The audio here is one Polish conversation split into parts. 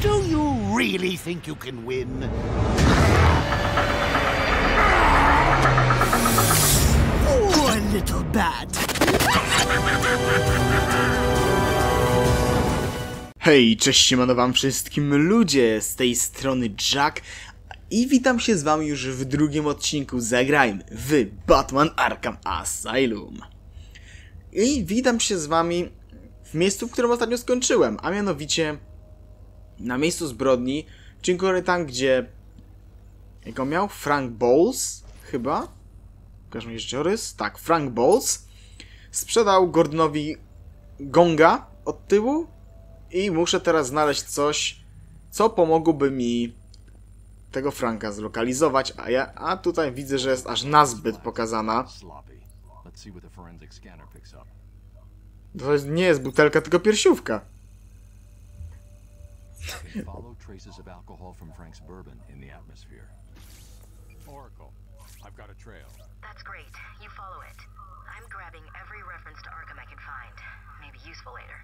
Do you really think you can win? Oh, a little bad. Hej, cześć, siemano wam wszystkim ludzie, z tej strony Jack i witam się z wami już w drugim odcinku Zagrajmy w Batman Arkham Asylum. I witam się z wami w miejscu, w którym ostatnio skończyłem, a mianowicie na miejscu zbrodni tam, gdzie... Jak on miał? Frank Bowles? Chyba? Pokaż mi życiorys. Tak, Frank Bowles sprzedał Gordonowi gonga od tyłu i muszę teraz znaleźć coś, co pomogłoby mi tego Franka zlokalizować, a tutaj widzę, że jest aż nazbyt pokazana. To nie jest butelka, tylko piersiówka. Oracle, I've got a trail. That's great. You follow it. I'm grabbing every reference to Arkham I can find. Maybe useful later.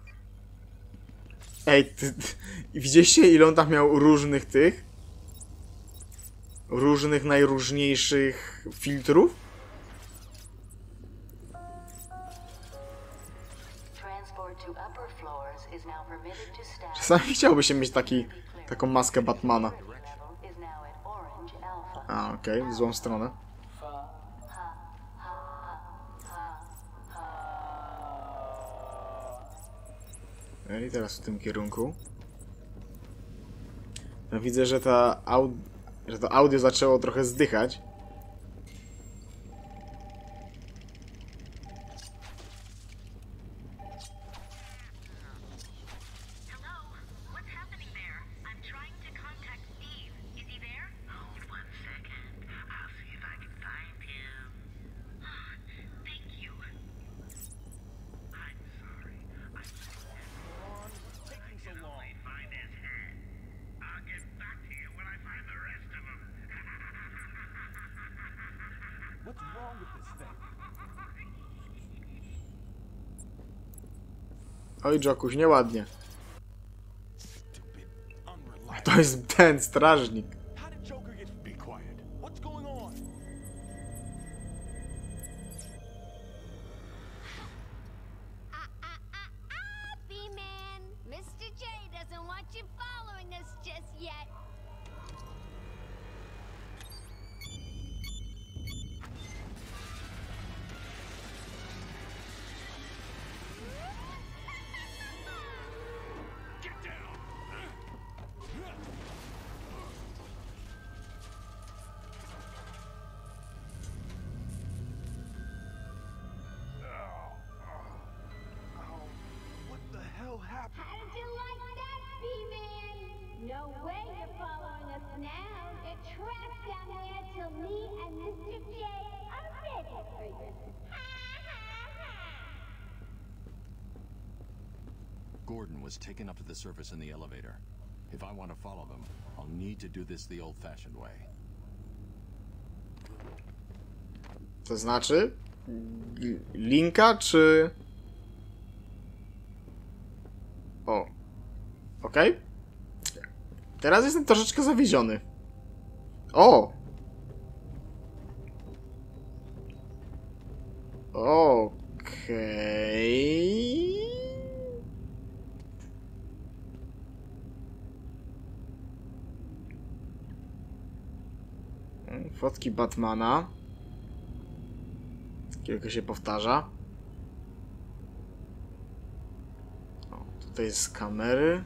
Ej, widzieliście, ile on tam miał różnych tych? Różnych, najróżniejszych filtrów? Czasami chciałby się mieć taką maskę Batmana. A, okej, w złą stronę. I teraz w tym kierunku. No, widzę, że to audio zaczęło trochę zdychać. Oj, Jockuś, nieładnie. To jest ten strażnik. B-Man, Mr. J doesn't want you following us just yet. How'd you like that, B-Man? No way you're following us now. You're trapped down here till me and Mr. J are ready for you. Gordon was taken up to the surface in the elevator. If I want to follow them, I'll need to do this the old-fashioned way. To znaczy? Linka, czy... O. Okej. Teraz jestem troszeczkę zawiedziony. O! Okej. Fotki Batmana. Kilka się powtarza. Tutaj z kamery.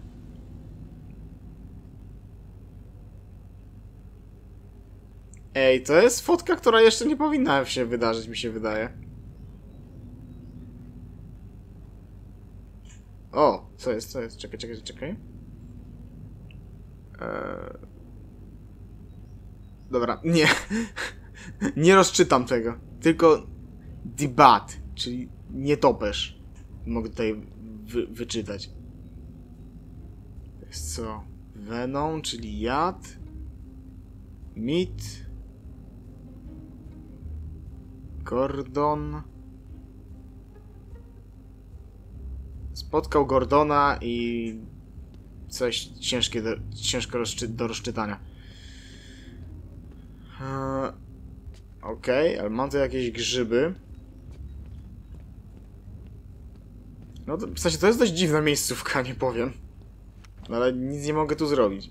Ej, to jest fotka, która jeszcze nie powinna się wydarzyć, mi się wydaje. O, co jest, co jest? Czekaj. Dobra, nie. Nie rozczytam tego. Tylko debat, czyli nietoperz. Mogę tutaj wyczytać. To jest co? Venom, czyli jad. Mit. Gordon. Spotkał Gordona i coś ciężko do rozczytania. Okej, ale mam tu jakieś grzyby. No to, w sensie to jest dość dziwna miejscówka, nie powiem. No, ale nic nie mogę tu zrobić.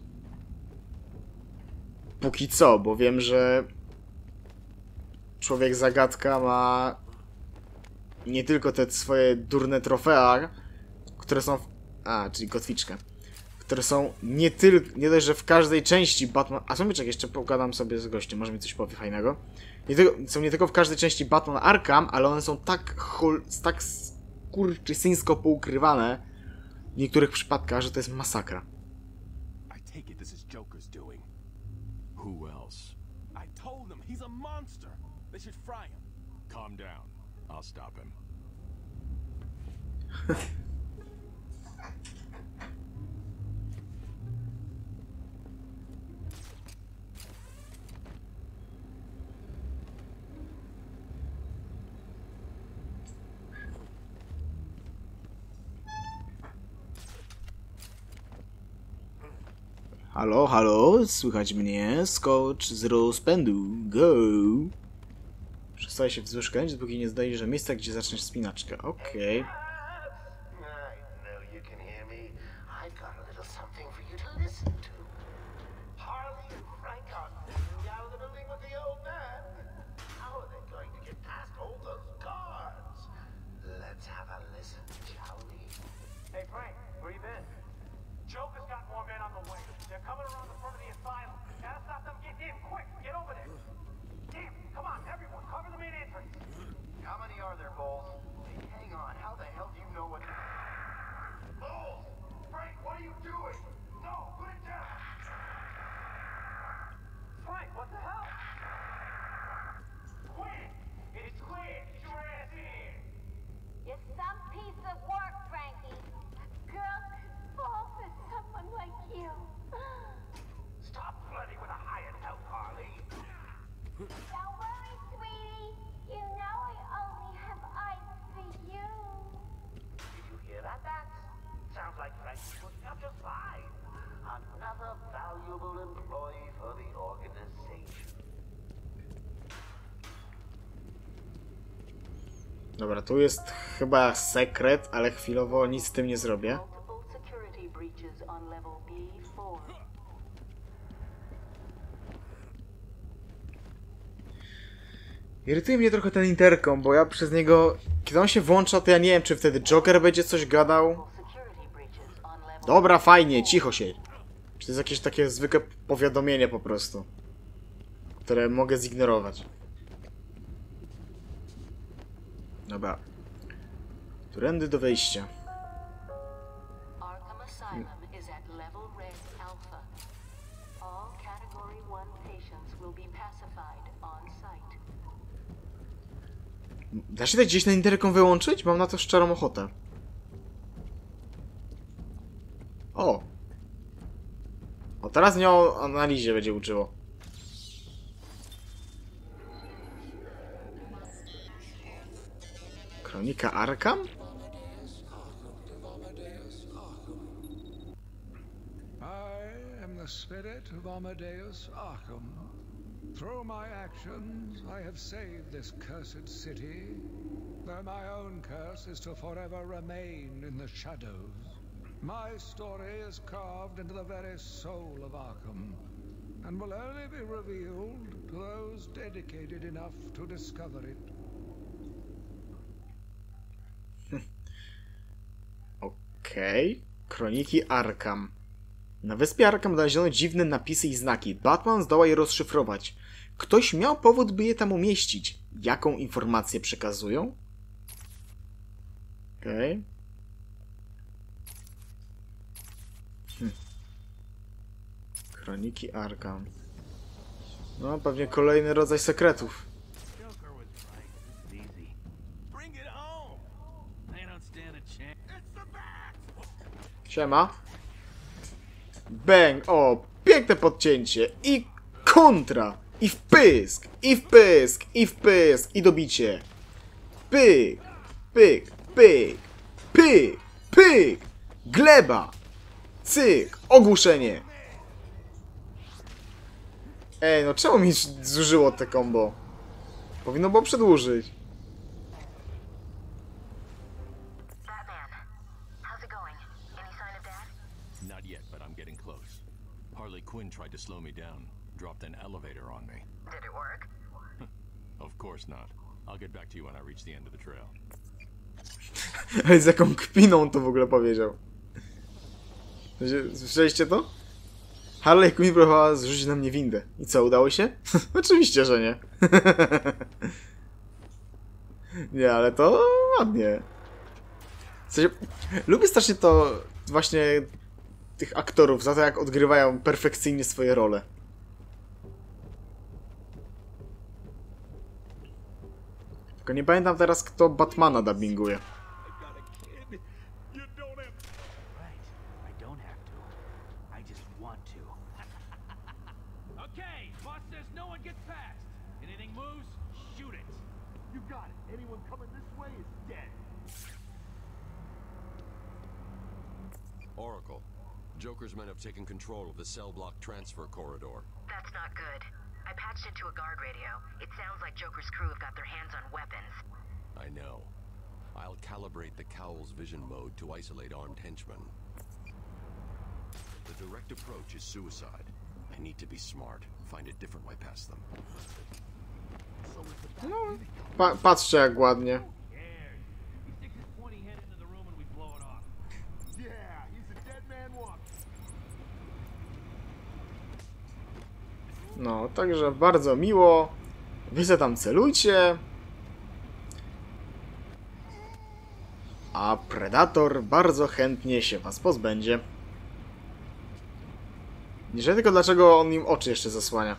Póki co, bo wiem, że człowiek zagadka ma nie tylko te swoje durne trofea, które są czyli kotwiczkę. Które są nie dość, że w każdej części Batman... A czekaj, jeszcze pogadam sobie z gościem, może mi coś powie fajnego. Są nie tylko w każdej części Batman Arkham, ale one są tak skurczysyńsko poukrywane w niektórych przypadkach, że to jest masakra. I take it this is Joker's doing. Who else? I told them he's a monster. They should fry him. Calm down. I'll stop him. Halo, halo, słychać mnie? Skocz z rozpędu, go! Przestaje się wzdłuż kręcić, dopóki nie zdaje, że miejsce, gdzie zaczniesz wspinaczkę. Okej. Hey Frank, where you been? Joker's got more men on the way. They're coming around the front of the asylum. Gotta stop them. Get in, quick. Get over there. Damn, come on, everyone. Cover the main entrance. How many are there, Bowles? Hey, hang on. How the hell do you know what... Bowles! Frank, what are you doing? No, put it down. Frank, what the hell? Quick! It's clear. Get your ass in here. You're some piece of work, Frankie. Girls could fall for someone like you. Stop flirting with a hired help, Harley. Don't worry, sweetie. You know I only have eyes for you. Did you hear that, Bats? Sounds like Frankie's putting up just fine. Another valuable employee for the organization. Dobra, tu jest chyba sekret, ale chwilowo nic z tym nie zrobię. Multiple security breaches on level B4. Irytuje mnie trochę ten interkom, bo ja przez niego... Kiedy on się włącza, to ja nie wiem, czy wtedy Joker będzie coś gadał. Security breaches on level Dobra, fajnie, cicho się. Czy to jest jakieś takie zwykłe powiadomienie po prostu, które mogę zignorować. Dobra. Którędy do wejścia? Arkham Asylum is at level Red Alpha. All Category 1 patients will be pacified on site. Da się tak gdzieś ten interkom wyłączyć? Mam na to szczerą ochotę. O! O, teraz mnie o analizie będzie uczyło. Kronika Arkham? I am the spirit of Amadeus Arkham. Through my actions, I have saved this cursed city, though my own curse is to forever remain in the shadows. My story is carved into the very soul of Arkham, and will only be revealed to those dedicated enough to discover it. Okej. Kroniki Arkham. Na wyspie Arkham znaleziono dziwne napisy i znaki. Batman zdoła je rozszyfrować. Ktoś miał powód, by je tam umieścić. Jaką informację przekazują? Okej. Kroniki Arkham. No, pewnie kolejny rodzaj sekretów. Joker was right. This is easy. Bring it home. They don't stand a chance. It's the Bats! Siema. Bang! O, piękne podcięcie. I kontra. I w pysk. I w pysk. I w pysk. I dobicie. Pyk. Pyk. Pyk. Pyk. Pyk. Gleba. Cyk! Ogłuszenie! Ej, no czemu mi zużyło te combo? Powinno było przedłużyć. Batman, how's it going? Any sign of Dad? Not yet, but I'm getting close. Harley Quinn tried to slow me down. Dropped an elevator on me. Did it work? Of course not. I'll get back to you when I reach the end of the trail. Ale z jaką kpiną to w ogóle powiedział. Słyszeliście to? Harley Quinn próbowała zrzucić na mnie windę. I co, udało się? Oczywiście, że nie. Nie, ale to ładnie. W sensie, lubię strasznie to właśnie tych aktorów za to, jak odgrywają perfekcyjnie swoje role. Tylko nie pamiętam teraz, kto Batmana dubbinguje. Okay, boss says no one gets past. Anything moves, shoot it. You got it. Anyone coming this way is dead. Oracle, Joker's men have taken control of the cell block transfer corridor. That's not good. I patched into a guard radio. It sounds like Joker's crew have got their hands on weapons. I know. I'll calibrate the Cowl's vision mode to isolate armed henchmen. The direct approach is suicide. I need to be smart. Find a different way past them. No, patrzcie jak ładnie. He sticks his pointy head into the room and we blow it off. Yeah, he's a dead man walking. No, także bardzo miło. Wy se tam celujcie. A Predator bardzo chętnie się was pozbędzie. Nie wiem tylko dlaczego on im oczy jeszcze zasłania.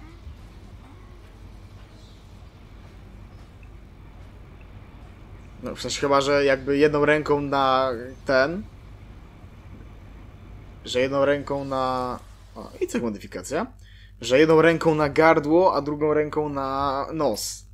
No w sensie chyba, że jakby jedną ręką na ten. Że jedną ręką na... O, i co modyfikacja? Że jedną ręką na gardło, a drugą ręką na nos.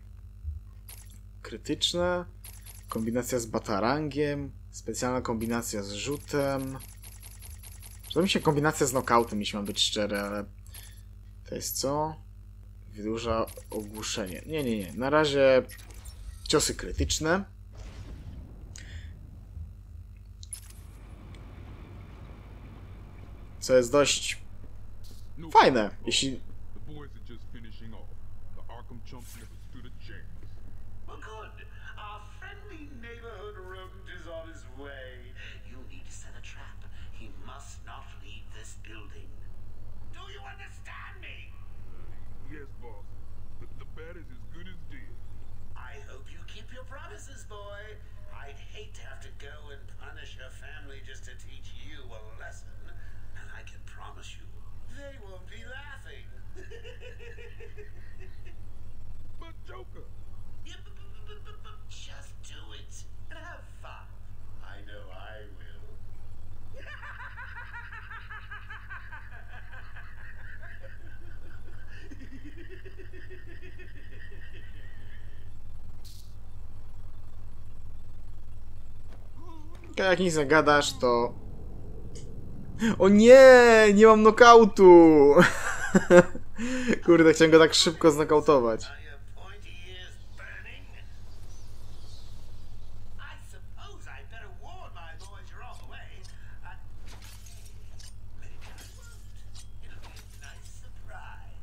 Krytyczne. Kombinacja z batarangiem. Specjalna kombinacja z rzutem. Przyda mi się kombinacja z knockoutem, jeśli mam być szczery, ale... To jest co? Wydłuża ogłuszenie. Nie. Na razie ciosy krytyczne. Co jest dość fajne, jeśli... The boys are just finishing off. The Arkham chumps never stood a chance. Well, good. Our friendly neighborhood rodent is on his way. You need to set a trap. He must not leave this building. Do you understand me? Yes, boss. The bat is as good as dead. I hope you keep your promises, boy. I'd hate to have to go and punish your family just to teach you a lesson. And I can promise you, they won't be laughing. But Joker! Yeah, but just do it and have fun. I know I will. Jak nic nie gadasz, to... O nie! Nie mam knockoutu! Kurde, chciałem go tak szybko znokautować. Are your pointy ears burning? I suppose I'd better warn my boys you're on the way. Maybe I won't. It'll be a nice surprise.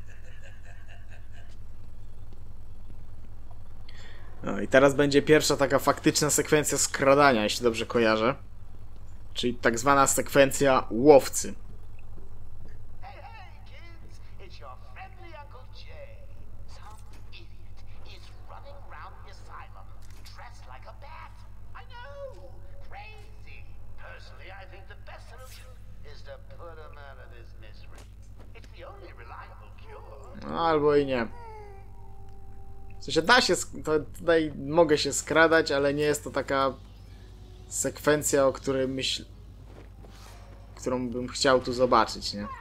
No i teraz będzie pierwsza taka faktyczna sekwencja skradania, jeśli dobrze kojarzę. Czyli tak zwana sekwencja łowcy. Hey, kids! It's your friendly Uncle Jay. Some idiot is running around the asylum dressed like a bat. I know! Crazy! Personally, I think the best solution is to put him out of his misery. It's the only reliable cure. No, albo i nie. W sensie da się, tutaj mogę się skradać, ale nie jest to taka sekwencja, o której którą bym chciał tu zobaczyć, nie?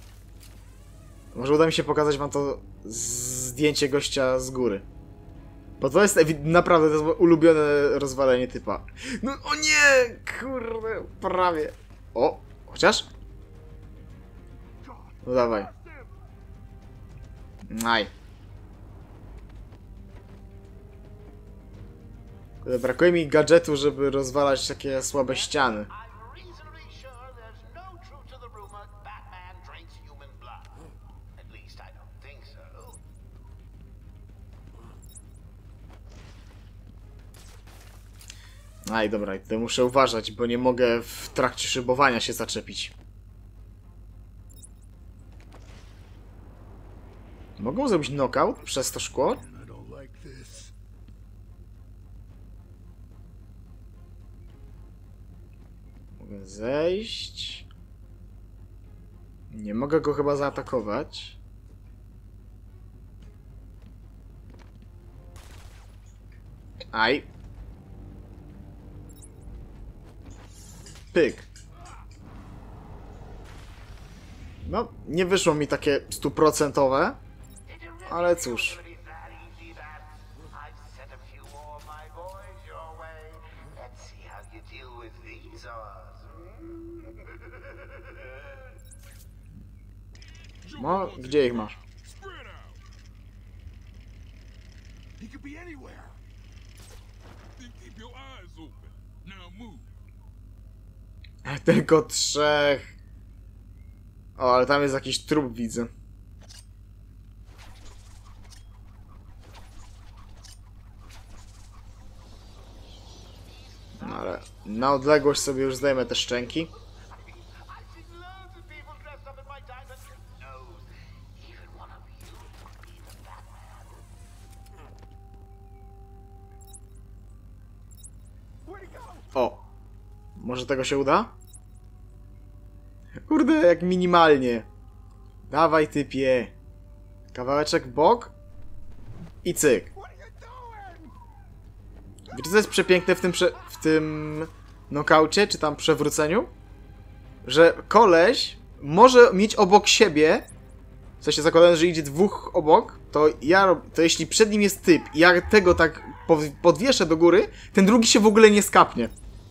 Może uda mi się pokazać wam to zdjęcie gościa z góry. Bo to jest naprawdę to jest moje ulubione rozwalenie typa. No o nie! Kurde, prawie. O, chociaż? No dawaj. Aj. Brakuje mi gadżetu, żeby rozwalać takie słabe ściany. I'm reasonably sure there's no truth to the rumor Batman drinks human blood. At least I don't think so. Aj, dobra, tutaj muszę uważać, bo nie mogę w trakcie szybowania się zaczepić. Mogą zrobić knockout przez to szkło? Mogę zejść. Nie mogę go chyba zaatakować. Aj. Pyk. No, nie wyszło mi takie 100%, ale cóż. No, gdzie ich masz? He could be anywhere. Then keep your eyes open. Now move. Tylko 3. O, ale tam jest jakiś trup, widzę. No ale na odległość sobie już zdejmę te szczęki. O! Może tego się uda? Kurde, jak minimalnie. Dawaj, typie. Kawałeczek w bok. I cyk. Wiecie, co jest przepiękne w tym knockaucie, czy tam przewróceniu? Że koleś może mieć obok siebie, w sensie zakładając, że idzie 2 obok, to jeśli przed nim jest typ i ja tego tak podwieszę do góry, ten drugi się w ogóle nie skapnie.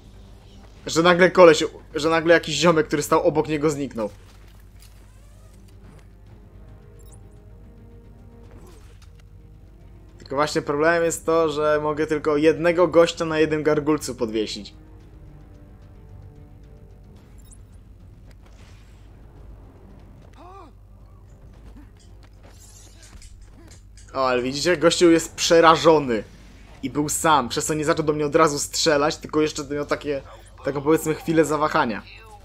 Że nagle jakiś ziomek, który stał obok niego, zniknął. Tylko właśnie problemem jest to, że mogę tylko jednego gościa na jednym gargulcu podwiesić. O, ale widzicie, gościu jest przerażony. I był sam, przez co nie zaczął do mnie od razu strzelać, tylko jeszcze miał taką powiedzmy chwilę zawahania.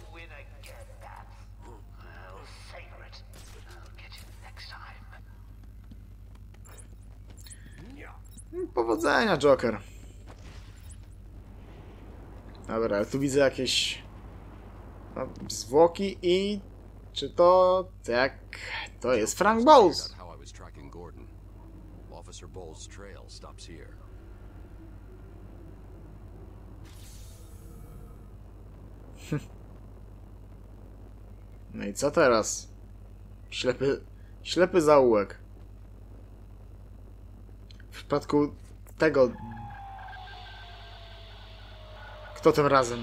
Powodzenia, Joker. Dobra, ale tu widzę jakieś zwłoki i... Czy to... Tak... To jest Frank Bowles. Officer Bowles' trail stops here. No i co teraz? Ślepy zaułek. W przypadku tego... Kto tym razem?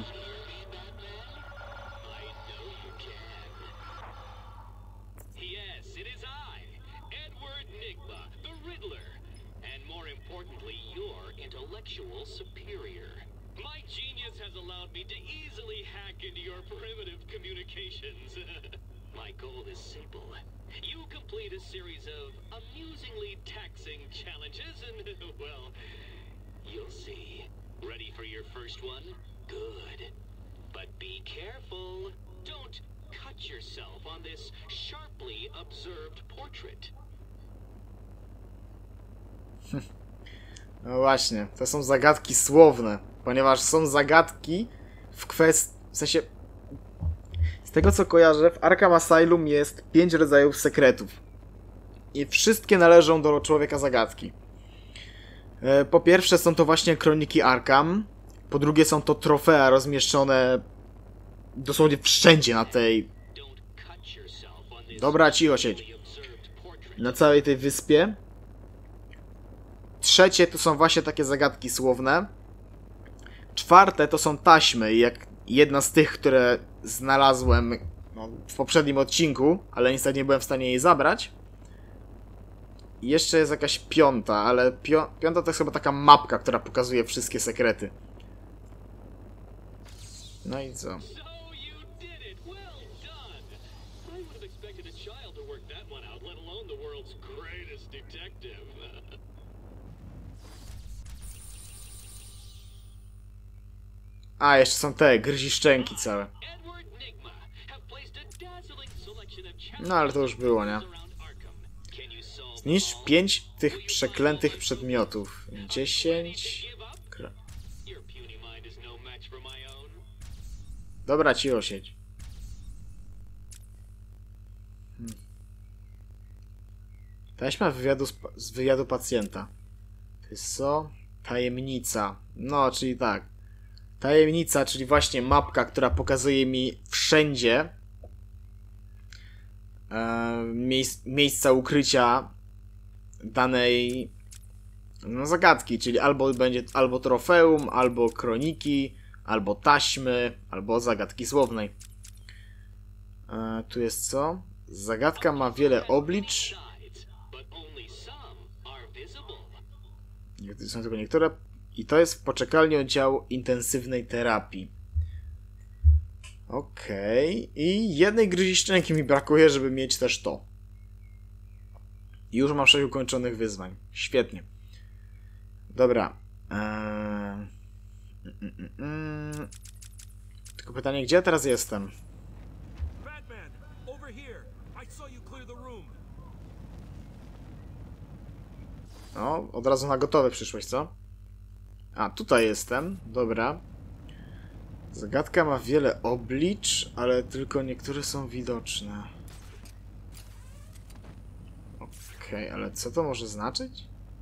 Superior. My genius has allowed me to easily hack into your primitive communications. My goal is simple. You complete a series of amusingly taxing challenges and, well, you'll see. Ready for your first one? Good. But be careful. Don't cut yourself on this sharply observed portrait. No właśnie, to są zagadki słowne, ponieważ są zagadki w sensie... Z tego co kojarzę, w Arkham Asylum jest 5 rodzajów sekretów. I wszystkie należą do człowieka zagadki. Po pierwsze są to właśnie kroniki Arkham. Po drugie są to trofea rozmieszczone dosłownie wszędzie na tej... Dobra, cicho siedź. Na całej tej wyspie. trzecie to są właśnie takie zagadki słowne. Czwarte to są taśmy, jak jedna z tych, które znalazłem w poprzednim odcinku, ale niestety nie byłem w stanie jej zabrać. I jeszcze jest jakaś piąta, ale piąta to jest chyba taka mapka, która pokazuje wszystkie sekrety. No i co? A, jeszcze są te gryziszczęki całe. No ale to już było, nie? Zniszcz 5 tych przeklętych przedmiotów. 10... Dobra, cicho siedź. Taśma z wywiadu pacjenta. To jest co? Tajemnica. No, czyli tak. Tajemnica, czyli właśnie mapka, która pokazuje mi wszędzie miejsca ukrycia danej zagadki, czyli albo będzie albo trofeum, albo kroniki, albo taśmy, albo zagadki słownej. Tu jest co? Zagadka ma wiele oblicz. Są tylko niektóre. I to jest w poczekalni oddziału intensywnej terapii. Okej. I jednej gryziszczęki mi brakuje, żeby mieć też to. I już mam 6 ukończonych wyzwań. Świetnie. Dobra. Tylko pytanie, gdzie ja teraz jestem? O, od razu na gotowe przyszłeś, co? A, tutaj jestem. Dobra. Zagadka ma wiele oblicz, ale tylko niektóre są widoczne. Okej, ale co to może znaczyć?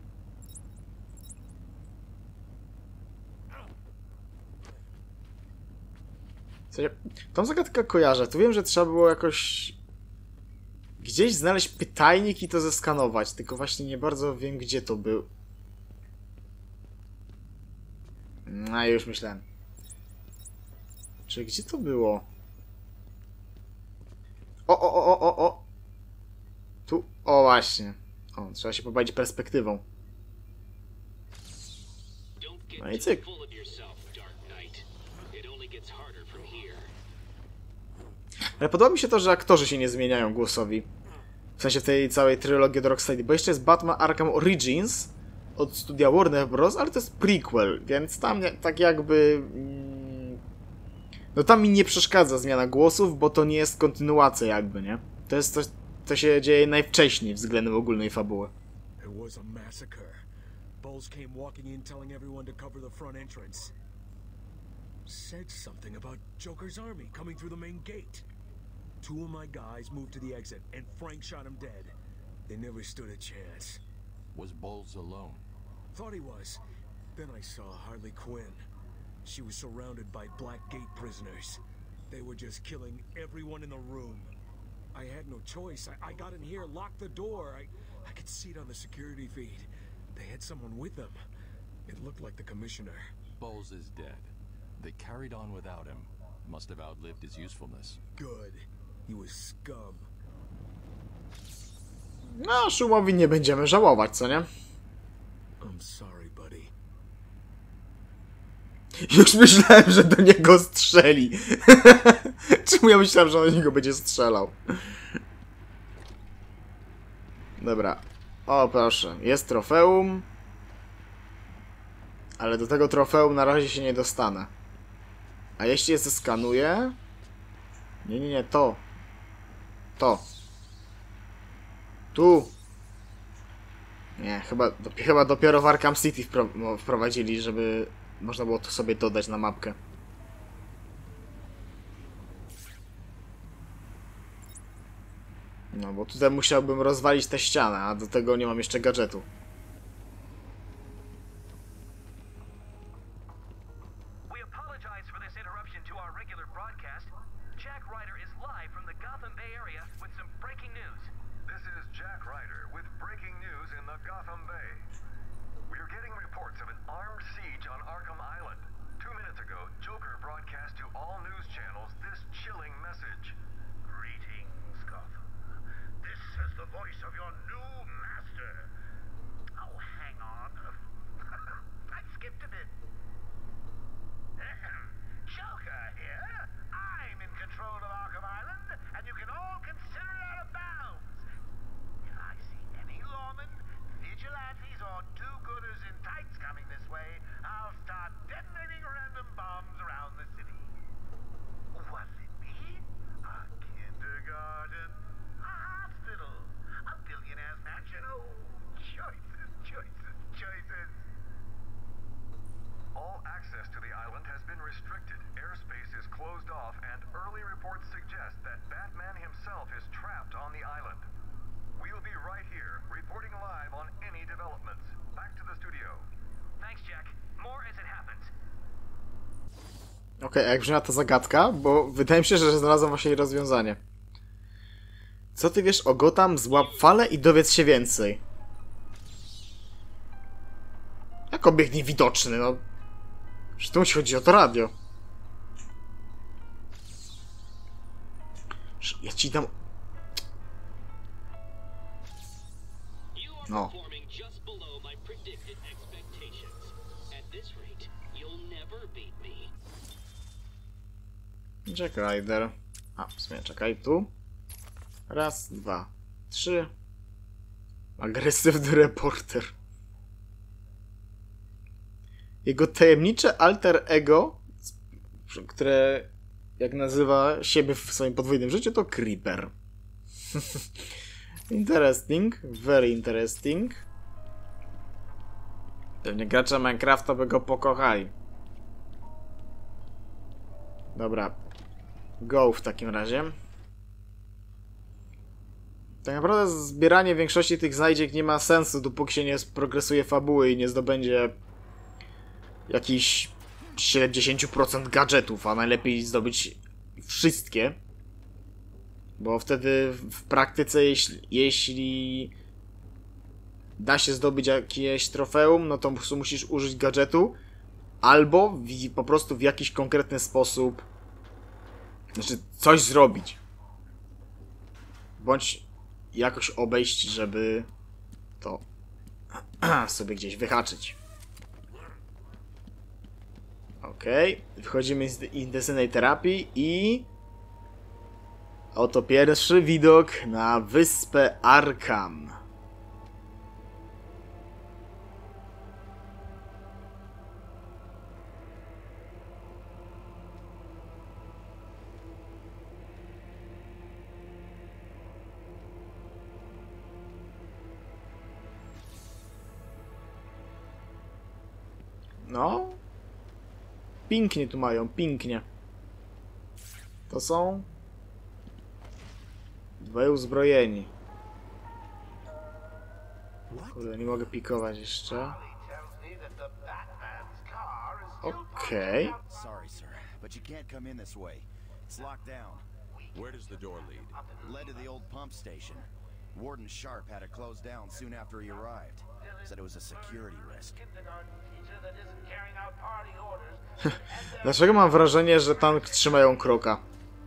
W sensie, tą zagadkę kojarzę. Tu wiem, że trzeba było jakoś gdzieś znaleźć pytajnik i to zeskanować. Tylko właśnie nie bardzo wiem, gdzie to był. No, już myślałem. Czy gdzie to było? O! Tu, o właśnie. O, trzeba się pobawić perspektywą. No i cyk. Ale podoba mi się to, że aktorzy się nie zmieniają głosowi. W sensie tej całej trylogii do Rocksteady. Bo jeszcze jest Batman Arkham Origins od studia Warner Bros., ale to jest prequel, więc tam tak jakby... No tam mi nie przeszkadza zmiana głosów, bo to nie jest kontynuacja jakby, nie? To jest coś, co się dzieje najwcześniej względem ogólnej fabuły. Said something about Joker's army coming through the main gate. 2 of my guys moved to the exit, and Frank shot him dead. They never stood a chance. Was Bowles alone? Thought he was. Then I saw Harley Quinn. She was surrounded by Blackgate prisoners. They were just killing everyone in the room. I had no choice. I got in here, locked the door. I could see it on the security feed. They had someone with them. It looked like the commissioner. Bowles is dead. They carried on without him. Must have outlived his usefulness. Good. He was scum. No, Szumowi nie będziemy żałować, co nie? I'm sorry, buddy. Już myślałem, że do niego strzeli. Czemu ja myślałem, że on do niego będzie strzelał? Dobra. O, proszę. Jest trofeum. Ale do tego trofeum na razie się nie dostanę. A jeśli je zeskanuję... Nie, to. To. Tu. Nie, chyba dopiero w Arkham City wprowadzili, żeby można było to sobie dodać na mapkę. No, bo tutaj musiałbym rozwalić tę ścianę, a do tego nie mam jeszcze gadżetu. Armed siege on Arkham Island. 2 minutes ago, Joker broadcast to all news channels this chilling message. Greetings, Gotham. This is the voice of your new master. Oh, hang on. I skipped a bit. Joker here. I'm in control of Arkham Island, and you can all consider it out of bounds. If I see any lawmen, vigilantes, or do-gooders in tights coming this way, I'll start detonating random bombs around the city. Was it me? A kindergarten? A hospital? A billionaire's mansion? Oh, choices, choices, choices. All access to the island has been restricted. Airspace is closed off, and early reports suggest that Batman himself is trapped on the island. We'll be right here, reporting live on any developments. Back to the studio. Thanks, Jack. More as it happens. Okej, jak brzmiała ta zagadka, bo wydaje mi się, że znalazłem właśnie jej rozwiązanie. Co ty wiesz o Gotham? Złap falę i dowiedz się więcej. Jak obiekt niewidoczny, no. Że tu chodzi o to radio. Ja ci dam... No. Jack Ryder. A, w sumie czekaj, tu. Raz, dwa, trzy. Agresywny reporter. Jego tajemnicze alter ego, które jak nazywa siebie w swoim podwójnym życiu, to Creeper. Interesting, very interesting. Pewnie gracze Minecrafta by go pokochali. Dobra. Go w takim razie. Tak naprawdę zbieranie większości tych znajdziek nie ma sensu, dopóki się nie progresuje fabuły i nie zdobędzie jakichś 70% gadżetów, a najlepiej zdobyć wszystkie. Bo wtedy w praktyce, jeśli da się zdobyć jakieś trofeum, no to po prostu musisz użyć gadżetu, albo po prostu w jakiś konkretny sposób, znaczy coś zrobić. Bądź jakoś obejść, żeby to sobie gdzieś wyhaczyć. Okej, wychodzimy z intensywnej terapii i... Oto pierwszy widok na wyspę Arkham. No. Pięknie tu mają, pięknie. To są... dwaj uzbrojeni. Kurde, nie mogę pikować jeszcze. Okej. Sorry, sir, but you can't come in this way. It's locked down. Where does the door lead? Led to the old pump station. Warden Sharp had it closed down soon after he arrived. Said it was a security risk. Dlaczego mam wrażenie, że tam trzymają kroka?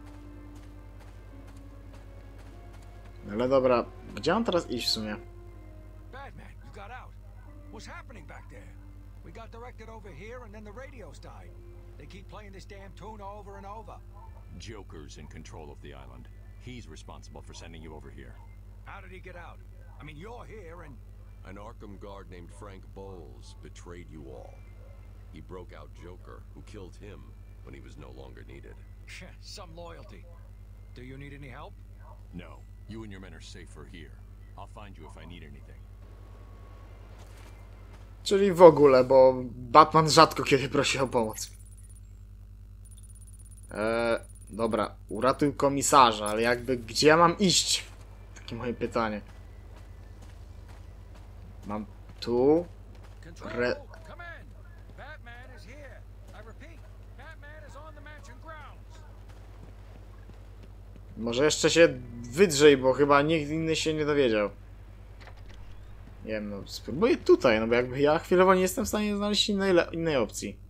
Ale dobra, gdzie mam teraz iść w sumie? Batman, you got out. What's happening back there? We got directed over here and then the radios died. They keep playing this damn tune over and over. Joker's in control of the island. He's responsible for sending you over here. How did he get out? I mean, you're here and... An Arkham guard named Frank Bowles betrayed you all. He broke out Joker, who killed him when he was no longer needed. Some loyalty. Do you need any help? No. You and your men are safer here. I'll find you if I need anything. Czyli w ogóle, bo Batman rzadko kiedy prosi o pomoc. Dobra, uratuj komisarza, ale jakby gdzie ja mam iść? Takie moje pytanie. Mam tu... Może jeszcze się wydrzej, bo chyba nikt inny się nie dowiedział. Nie wiem, no spróbuję tutaj, no bo jakby ja chwilowo nie jestem w stanie znaleźć innej opcji.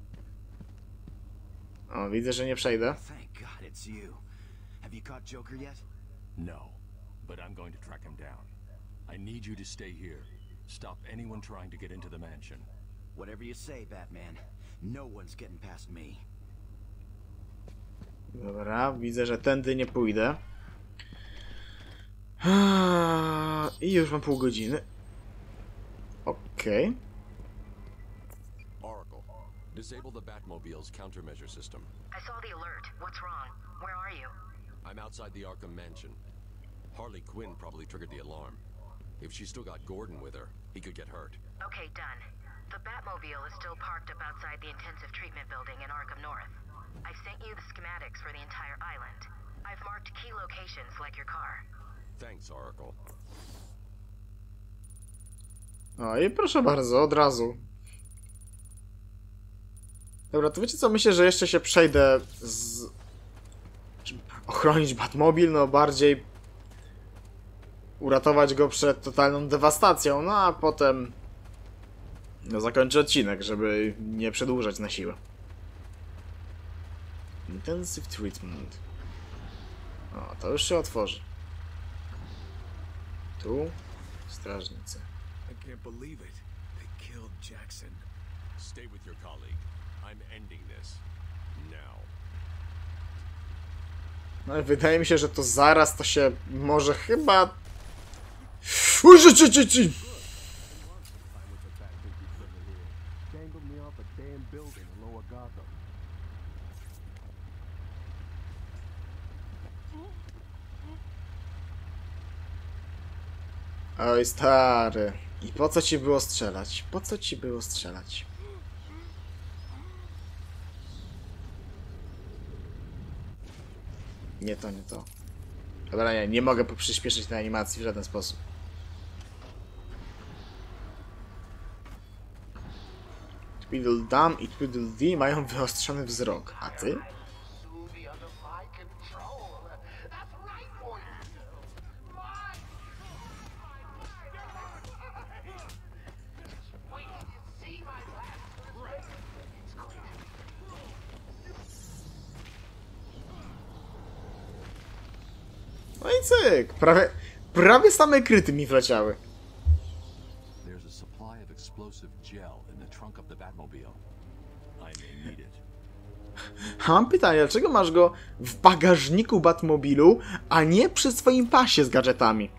O, widzę, że nie przejdę. Thank God it's you. Have you caught Joker yet? No, but I'm going to track him down. I need you to stay here. Stop anyone trying to get into the mansion. Whatever you say, Batman. No one's getting past me. Dobra, widzę, że tędy nie pójdę. I już mam pół godziny. Okej. Oracle, disable the Batmobile's countermeasure system. I saw the alert. What's wrong? Where are you? I'm outside the Arkham Mansion. Harley Quinn probably triggered the alarm. If she's still got Gordon with her, he could get hurt. Okay, done. The Batmobile is still parked up outside the intensive treatment building in Arkham North. I've sent you the schematics for the entire island. I've marked key locations like your car. Thanks, Oracle. O i proszę bardzo, od razu. Dobra, to wiecie co? Myślę, że jeszcze się przejdę z... Ochronić Batmobil, no bardziej... Uratować go przed totalną dewastacją, no a potem... No zakończę odcinek, żeby nie przedłużać na siłę. Intensive treatment. O, to już się otworzy. Tu strażnicy. I can't believe it. They killed Jackson. Stay with your colleague. I'm ending this. Now. No i wydaje mi się, że to zaraz to się może chyba... Użyczyć! Oj, stary. I po co ci było strzelać? Po co ci było strzelać? Nie to, nie to. Dobra, nie mogę przyspieszyć tej animacji w żaden sposób. Tweedledum i Tweedledee mają wyostrzony wzrok, a ty? No i cyk, prawie same kryty mi wleciały. There's a supply of explosive gel in the trunk of the Batmobile. I may need it. Mam pytanie, dlaczego masz go w bagażniku Batmobilu, a nie przy swoim pasie z gadżetami?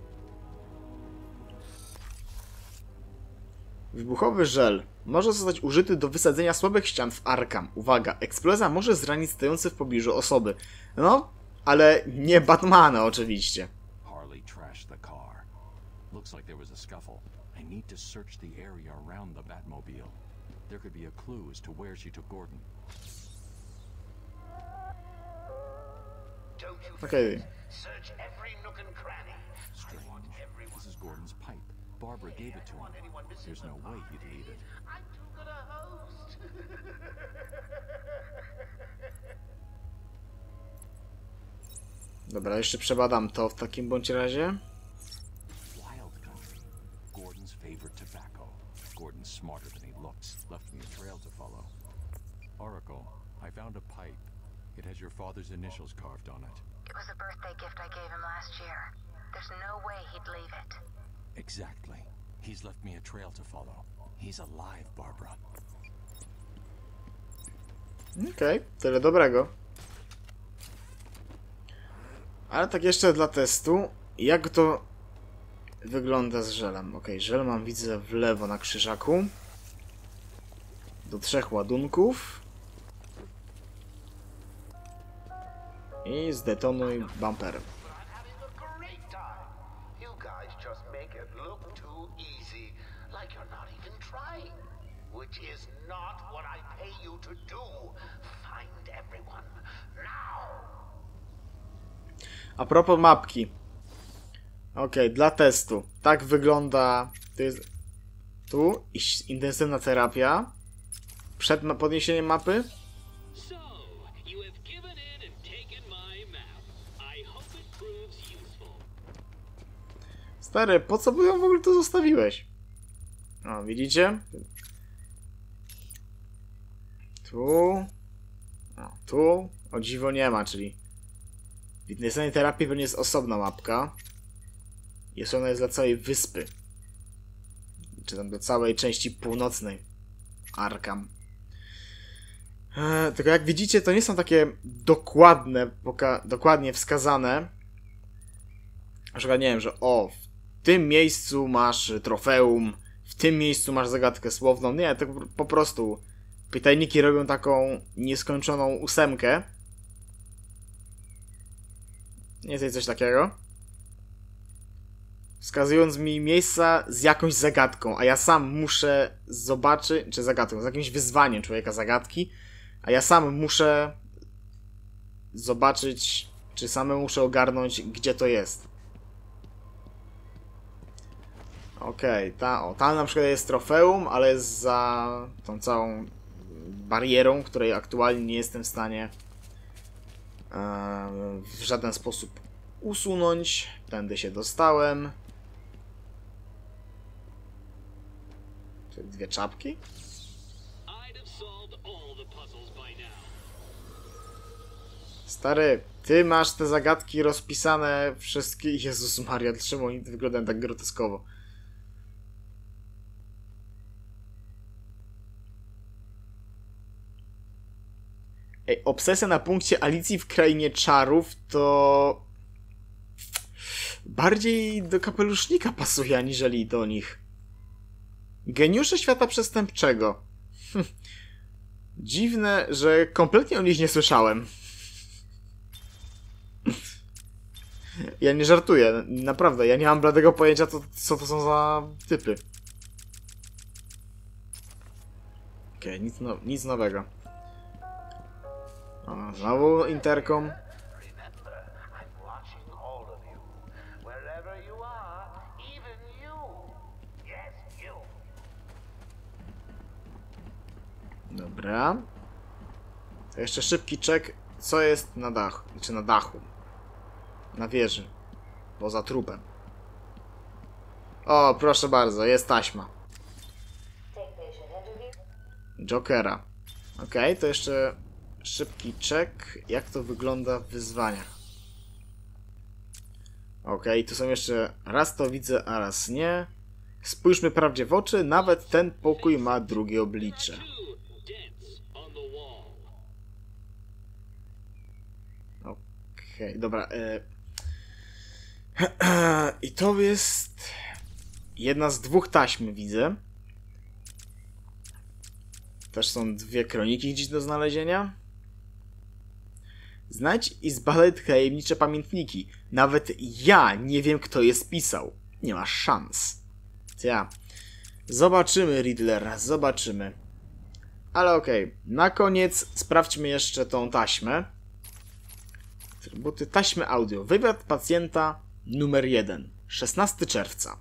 Wybuchowy żel może zostać użyty do wysadzenia słabych ścian w Arkham. Uwaga, eksplozja może zranić stojące w pobliżu osoby. No, ale nie Batmana oczywiście. Harley trashed the car. Looks like there was a scuffle. I need to search the area around the Batmobile. There could be a clue as to where she took Gordon. Okay. Search every nook and cranny. Strange. This is Gordon's pipe. Barbara gave it to him. There's no way he'd leave it. I'm too good a host. Dobra, jeszcze przebadam to w takim bądź razie. Wild country. Gordon's favorite tobacco. Gordon's smarter than he looks. Left me a trail to follow. Oracle, I found a pipe. It has your father's initials carved on it. It was a birthday gift I gave him last year. There's no way he'd leave it. Exactly. He's left me a trail to follow. He's alive, Barbara. Okej, tyle dobrego. Ale tak jeszcze dla testu, jak to wygląda z żelem. Okej, żel mam, widzę, w lewo na krzyżaku. Do 3 ładunków. I zdetonuj bumperem. A propos mapki. Okej, dla testu. Tak wygląda... To jest... Tu intensywna terapia. Przed podniesieniem mapy. Stary, po co by ją w ogóle tu zostawiłeś? O, widzicie? Tu. O, tu. O dziwo nie ma, czyli... W intensywnej terapii pewnie jest osobna mapka. Jest ona dla całej wyspy. Czy tam do całej części północnej. Arkham. Tylko jak widzicie, to nie są takie dokładnie wskazane. Na przykład, nie wiem, że w tym miejscu masz trofeum, w tym miejscu masz zagadkę słowną. Nie, to po prostu pytajniki robią taką nieskończoną 8. Nie jest coś takiego. Wskazując mi miejsca z jakąś zagadką, a ja sam muszę zobaczyć, czy zagadką, z jakimś wyzwaniem człowieka zagadki, a ja sam muszę zobaczyć, czy samemu muszę ogarnąć, gdzie to jest. Okej, tam na przykład jest trofeum, ale jest za tą całą barierą, której aktualnie nie jestem w stanie w żaden sposób usunąć. Tędy się dostałem. Czy 2 czapki? Stary, ty masz te zagadki rozpisane wszystkie. Jezus Maria, dlaczego oni wyglądają tak groteskowo? Ej, obsesja na punkcie Alicji w Krainie Czarów to... bardziej do kapelusznika pasuje, aniżeli do nich. Geniusze świata przestępczego. Dziwne, że kompletnie o nich nie słyszałem. Ja nie żartuję, naprawdę, ja nie mam bladego pojęcia, co to są za typy. Okej, nic nowego. O, znowu interkom. Dobra. To jeszcze szybki check, co jest na dachu, czy na dachu. Na wieży. Poza trupem. O, proszę bardzo, jest taśma. Jokera. Okej, to jeszcze szybki check, jak to wygląda w wyzwaniach. Okej, tu są jeszcze... Raz to widzę, a raz nie. Spójrzmy prawdzie w oczy, nawet ten pokój ma drugie oblicze. Okej, dobra. I to jest... jedna z 2 taśm, widzę. Też są 2 kroniki gdzieś do znalezienia. Znajdź i zbadaj tajemnicze pamiętniki. Nawet ja nie wiem, kto je spisał. Nie masz szans. Ja. Zobaczymy, Riddler, zobaczymy. Ale okej. Na koniec sprawdźmy jeszcze tą taśmę. Atrybuty taśmy audio. Wywiad pacjenta numer 1. 16 czerwca.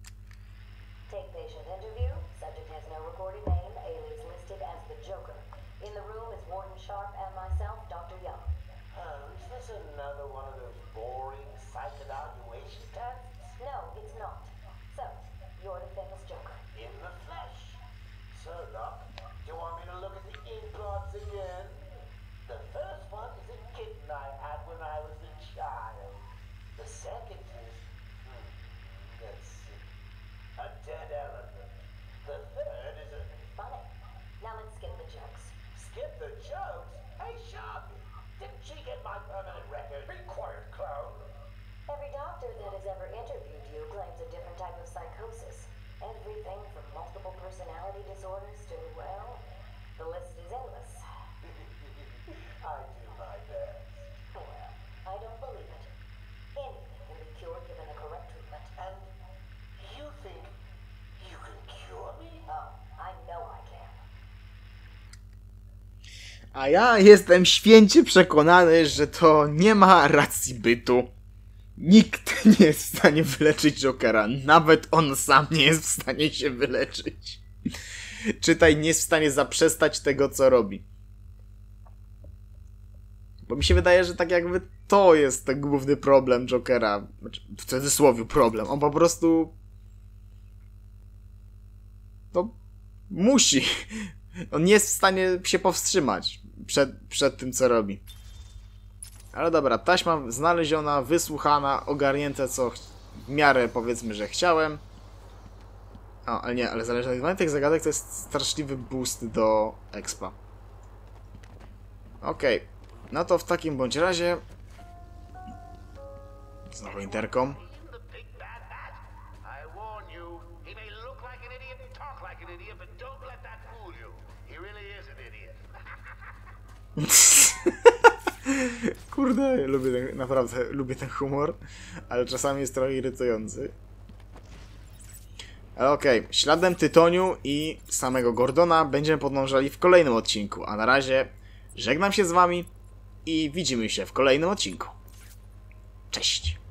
A ja jestem święcie przekonany, że to nie ma racji bytu. Nikt nie jest w stanie wyleczyć Jokera. Nawet on sam nie jest w stanie się wyleczyć. Czytaj, nie jest w stanie zaprzestać tego, co robi. Bo mi się wydaje, że tak jakby to jest ten główny problem Jokera. Znaczy, w cudzysłowie problem. On po prostu... no, musi. On nie jest w stanie się powstrzymać przed tym, co robi. Ale dobra, taśma znaleziona, wysłuchana, ogarnięte, co w miarę, powiedzmy, że chciałem. O, ale nie, ale zależnie od tych zagadek to jest straszliwy boost do expa. Okej, no to w takim bądź razie... Znowu interkom. Kurde, naprawdę lubię ten humor, ale czasami jest trochę irytujący. Ale okej, śladem Tytoniu i samego Gordona będziemy podążali w kolejnym odcinku, a na razie żegnam się z wami i widzimy się w kolejnym odcinku. Cześć!